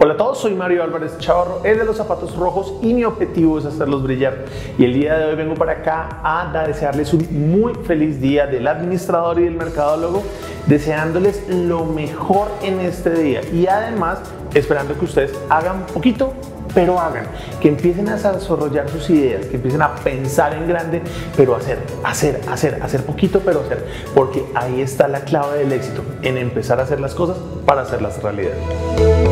Hola a todos, soy Mario Álvarez Chavarro, el de los zapatos rojos, y mi objetivo es hacerlos brillar. Y el día de hoy vengo para acá a desearles un muy feliz día del administrador y del mercadólogo, deseándoles lo mejor en este día y además esperando que ustedes hagan poquito, pero hagan, que empiecen a desarrollar sus ideas, que empiecen a pensar en grande, pero hacer poquito, pero hacer, porque ahí está la clave del éxito, en empezar a hacer las cosas para hacerlas realidad.